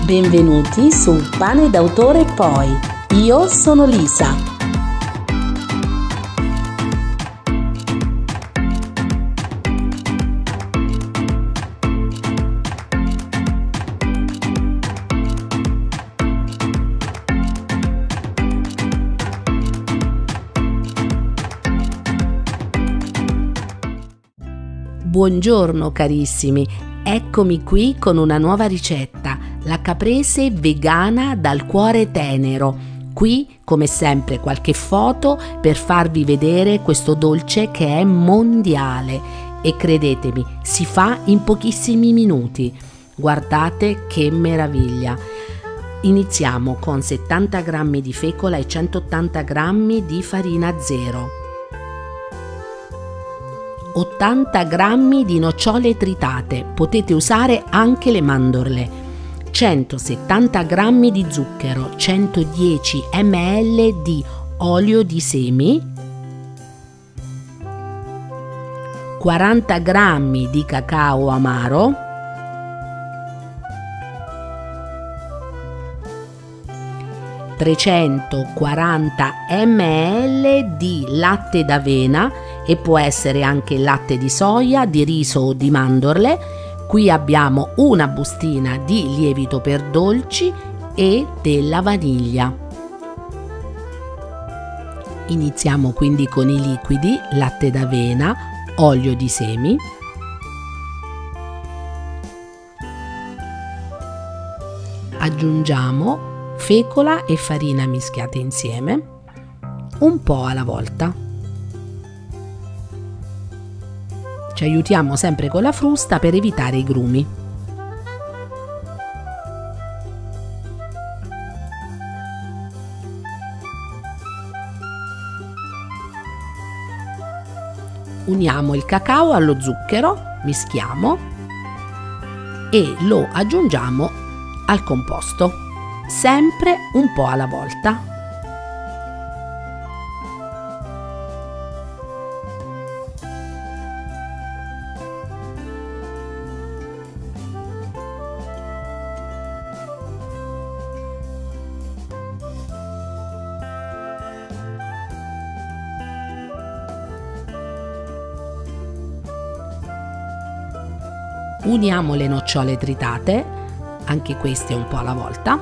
Benvenuti su Pane d'autore Poi. Io sono Lisa. Buongiorno carissimi, eccomi qui con una nuova ricetta, la caprese vegana dal cuore tenero. Qui, come sempre, qualche foto per farvi vedere questo dolce che è mondiale e credetemi, si fa in pochissimi minuti. Guardate che meraviglia! Iniziamo con 70 g di fecola e 180 g di farina zero. 80 g di nocciole tritate, potete usare anche le mandorle, 170 g di zucchero, 110 ml di olio di semi, 40 g di cacao amaro, 340 ml di latte d'avena e può essere anche latte di soia, di riso o di mandorle. Qui abbiamo una bustina di lievito per dolci e della vaniglia. Iniziamo quindi con i liquidi: latte d'avena, olio di semi, aggiungiamo fecola e farina mischiate insieme, un po' alla volta. Ci aiutiamo sempre con la frusta per evitare i grumi. Uniamo il cacao allo zucchero, mischiamo e lo aggiungiamo al composto, sempre un po' alla volta. Uniamo le nocciole tritate, anche queste un po' alla volta.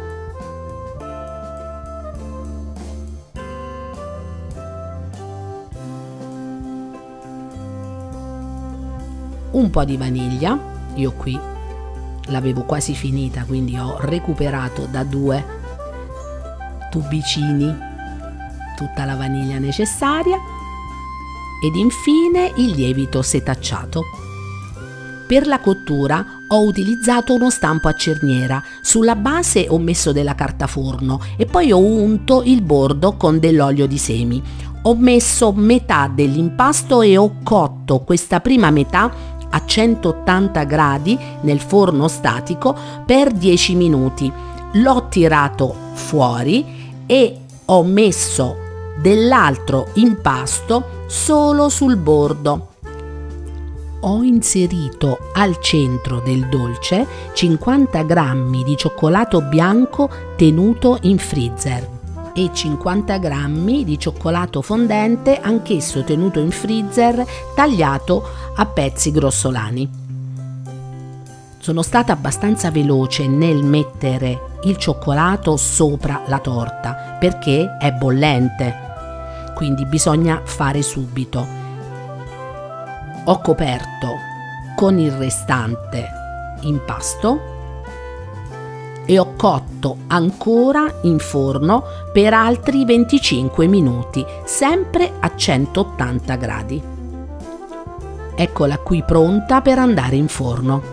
Un po' di vaniglia, io qui l'avevo quasi finita, quindi ho recuperato da 2 tubicini tutta la vaniglia necessaria ed infine il lievito setacciato. Per la cottura ho utilizzato uno stampo a cerniera, sulla base ho messo della carta forno e poi ho unto il bordo con dell'olio di semi. Ho messo metà dell'impasto e ho cotto questa prima metà a 180 gradi nel forno statico per 10 minuti. L'ho tirato fuori e ho messo dell'altro impasto solo sul bordo. Ho inserito al centro del dolce 50 g di cioccolato bianco tenuto in freezer e 50 g di cioccolato fondente, anch'esso tenuto in freezer, tagliato a pezzi grossolani. Sono stata abbastanza veloce nel mettere il cioccolato sopra la torta perché è bollente, quindi bisogna fare subito. Ho coperto con il restante impasto e ho cotto ancora in forno per altri 25 minuti, sempre a 180 gradi. Eccola qui pronta per andare in forno.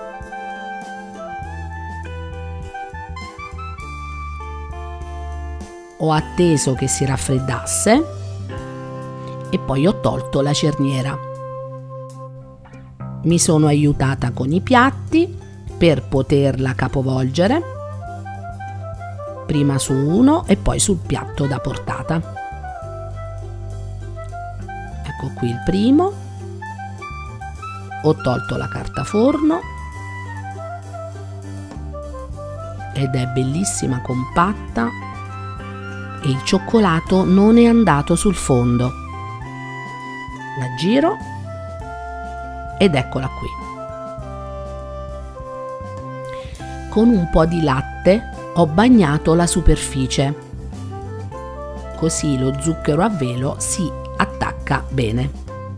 Ho atteso che si raffreddasse e poi ho tolto la cerniera. Mi sono aiutata con i piatti per poterla capovolgere, prima su uno e poi sul piatto da portata. Ecco qui il primo, ho tolto la carta forno ed è bellissima, compatta, e il cioccolato non è andato sul fondo. La giro ed eccola qui. Con un po' di latte ho bagnato la superficie, così lo zucchero a velo si attacca bene.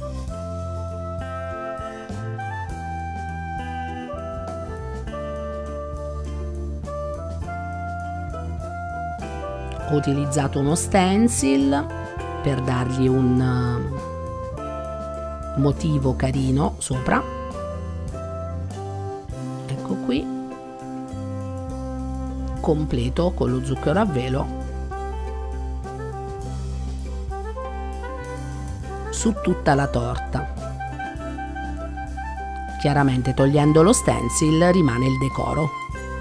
Ho utilizzato uno stencil per dargli un motivo carino sopra. Ecco qui, completo con lo zucchero a velo su tutta la torta. Chiaramente togliendo lo stencil rimane il decoro.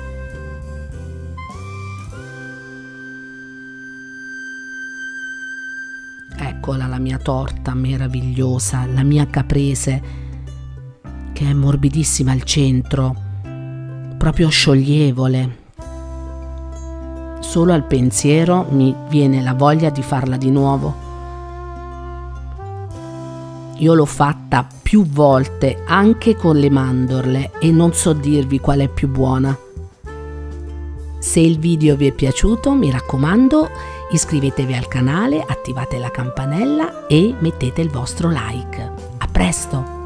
Eccola la mia torta meravigliosa, la mia caprese, che è morbidissima al centro, proprio scioglievole. Solo al pensiero mi viene la voglia di farla di nuovo. Io l'ho fatta più volte anche con le mandorle e non so dirvi qual è più buona. Se il video vi è piaciuto, mi raccomando, iscrivetevi al canale, attivate la campanella e mettete il vostro like. A presto!